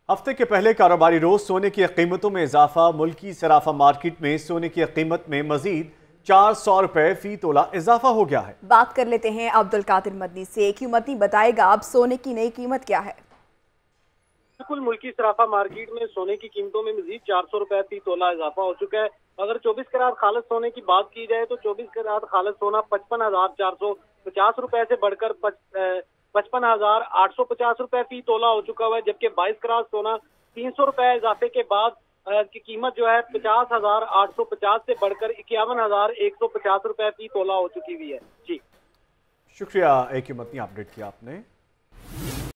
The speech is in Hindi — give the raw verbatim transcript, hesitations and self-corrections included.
हफ्ते के पहले कारोबारी रोज सोने की कीमतों में इजाफा। मुल्की सराफा मार्केट में सोने की कीमत में मजीद चार सौ रुपए फी तोला इजाफा हो गया है। बात कर लेते हैं अब्दुल कादिर मदनी से। क्यों मदनी बताएगा अब सोने की नई कीमत क्या है? बिल्कुल, मुल्की सराफा मार्केट में सोने की कीमतों में मजीद चार सौ रुपए फी तोला इजाफा हो चुका है। अगर चौबीस कैरात खालिस सोने की बात की जाए तो चौबीस कैरात खालिस सोना पचपन हजार चार सौ पचास रुपए से बढ़कर पचपन हजार आठ सौ पचास रुपए फी तोला हो चुका हुआ है, जबकि बाईस कैरात सोना तीन सौ रुपए इजाफे के बाद की कीमत जो है पचास हजार आठ सौ पचास से बढ़कर इक्यावन हजार एक सौ पचास रुपए फी तोला हो चुकी हुई है। जी शुक्रिया, एक ही अपडेट किया आपने।